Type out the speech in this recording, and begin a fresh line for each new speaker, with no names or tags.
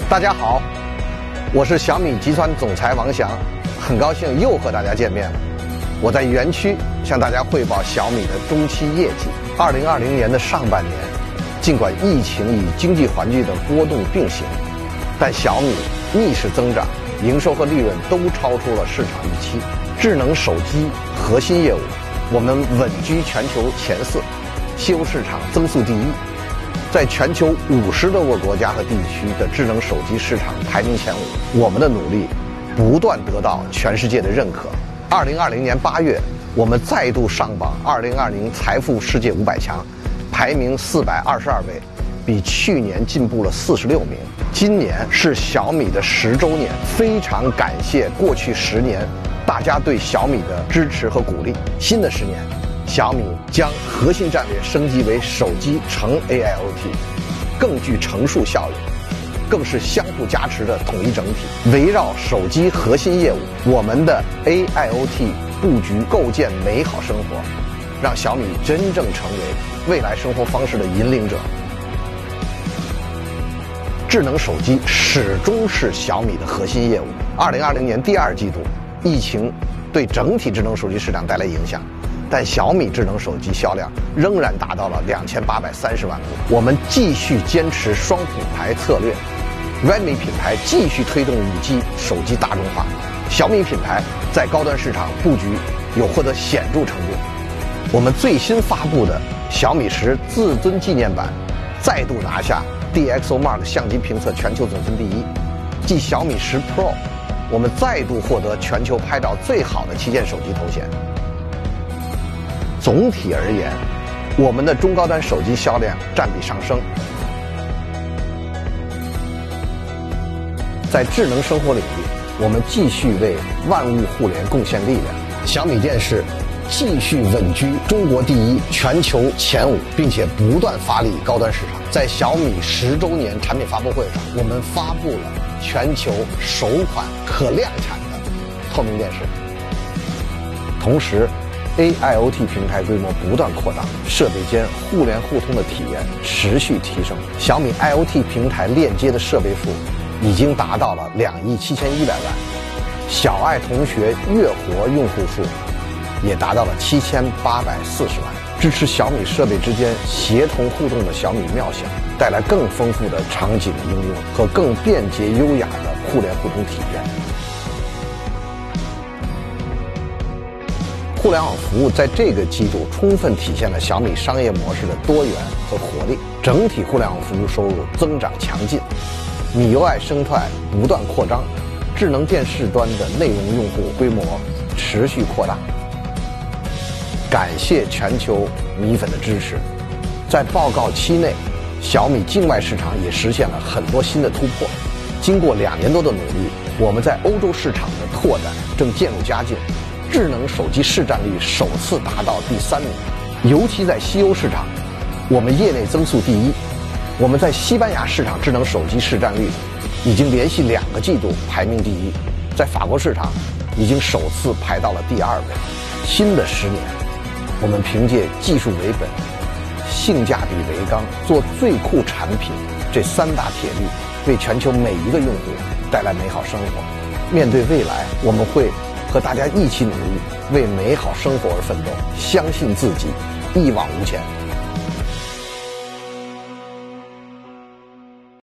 大家好，我是小米集团总裁王翔，很高兴又和大家见面了。我在园区向大家汇报小米的中期业绩。2020年的上半年，尽管疫情与经济环境的波动并行，但小米逆势增长，营收和利润都超出了市场预期。智能手机核心业务，我们稳居全球前4，西欧市场增速第1。在全球50多个国家和地区的智能手机市场排名前5，我们的努力不断得到全世界的认可。2020年8月，我们再度上榜2020财富世界500强，排名422位，比去年进步了46名。今年是小米的10周年，非常感谢过去10年大家对小米的支持和鼓励。新的10年，小米将核心战略升级为手机乘 AIoT， 更具乘数效应，更是相互加持的统一整体。围绕手机核心业务，我们的 AIoT 布局构建美好生活，让小米真正成为未来生活方式的引领者。智能手机始终是小米的核心业务。2020年第2季度，疫情对整体智能手机市场带来影响，但小米智能手机销量仍然达到了2830万部。我们继续坚持双品牌策略 ，Redmi 品牌继续推动5G 手机大众化，小米品牌在高端市场布局有获得显著成就。我们最新发布的小米10至尊纪念版再度拿下 DxOMark 相机评测全球总分第1，继小米10 Pro， 我们再度获得全球拍照最好的旗舰手机头衔。总体而言，我们的中高端手机销量占比上升。在智能生活领域，我们继续为万物互联贡献力量。小米电视继续稳居中国第1、全球前5，并且不断发力高端市场。在小米10周年产品发布会上，我们发布了全球首款可量产的透明电视。同时，AIoT 平台规模不断扩大，设备间互联互通的体验持续提升。小米 IoT 平台链接的设备数已经达到了27100万，小爱同学月活用户数也达到了7840万。支持小米设备之间协同互动的小米妙想，带来更丰富的场景应用和更便捷优雅的互联互通体验。互联网服务在这个季度充分体现了小米商业模式的多元和活力，整体互联网服务收入增长强劲，米 UI 生态不断扩张，智能电视端的内容用户规模持续扩大。感谢全球米粉的支持。在报告期内，小米境外市场也实现了很多新的突破。经过2年多的努力，我们在欧洲市场的拓展正渐入佳境，智能手机市占率首次达到第3名。尤其在西欧市场，我们业内增速第1。我们在西班牙市场智能手机市占率已经连续2个季度排名第1，在法国市场已经首次排到了第2位。新的10年，我们凭借技术为本、性价比为纲、做最酷产品这3大铁律，为全球每一个用户带来美好生活。面对未来，我们会和大家一起努力，为美好生活而奋斗，相信自己，一往无前。